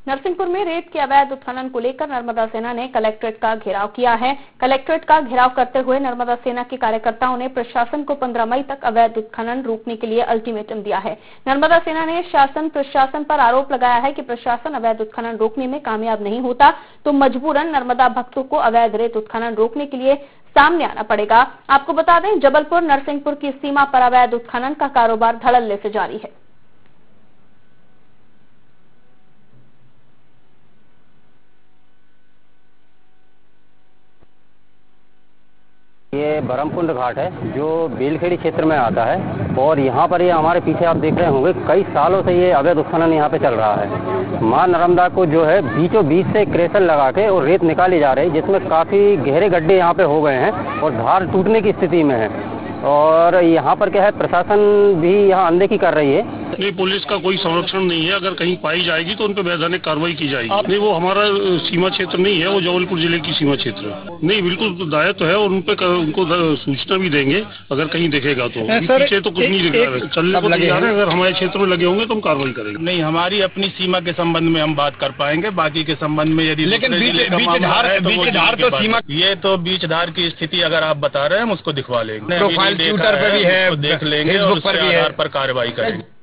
नरसिंहपुर में रेत के अवैध उत्खनन को लेकर नर्मदा सेना ने कलेक्ट्रेट का घेराव किया है। कलेक्ट्रेट का घेराव करते हुए नर्मदा सेना के कार्यकर्ताओं ने प्रशासन को 15 मई तक अवैध उत्खनन रोकने के लिए अल्टीमेटम दिया है। नर्मदा सेना ने शासन प्रशासन पर आरोप लगाया है कि प्रशासन अवैध उत्खनन रोकने में कामयाब नहीं होता तो मजबूरन नर्मदा भक्तों को अवैध रेत उत्खनन रोकने के लिए सामने आना पड़ेगा। आपको बता दें, जबलपुर नरसिंहपुर की सीमा पर अवैध उत्खनन का कारोबार धड़ल्ले से जारी है। ये बरमकुंड घाट है जो बेलखेड़ी क्षेत्र में आता है और यहाँ पर ये हमारे पीछे आप देख रहे होंगे कई सालों से ये अवैध उत्खनन यहाँ पे चल रहा है। मां नर्मदा को जो है बीचों बीच से क्रेशर लगा के और रेत निकाली जा रही है, जिसमें काफ़ी गहरे गड्ढे यहाँ पे हो गए हैं और धार टूटने की स्थिति में है। और यहाँ पर क्या है, प्रशासन भी यहाँ अनदेखी कर रही है। नहीं, पुलिस का कोई संरक्षण नहीं है। अगर कहीं पाई जाएगी तो उन पर वैधानिक कार्रवाई की जाएगी। नहीं, वो हमारा सीमा क्षेत्र नहीं है, वो जबलपुर जिले की सीमा क्षेत्र है। नहीं, बिल्कुल दायित्व तो है और उनको सूचना भी देंगे अगर कहीं दिखेगा तो। पीछे तो कुछ नहीं दिख रहा है, चलने को नहीं जा रहे। अगर हमारे क्षेत्र में लगे होंगे तो हम कार्रवाई करेंगे। नहीं, हमारी अपनी सीमा के संबंध में हम बात कर पाएंगे, बाकी के संबंध में यदि लेकिन बीच तो सीमा, ये तो बीच धार की स्थिति अगर आप बता रहे हैं हम उसको दिखवा लेंगे, प्रोफाइल ट्विटर पर भी है, देख लेंगे और उसके आधार पर कार्रवाई करेंगे।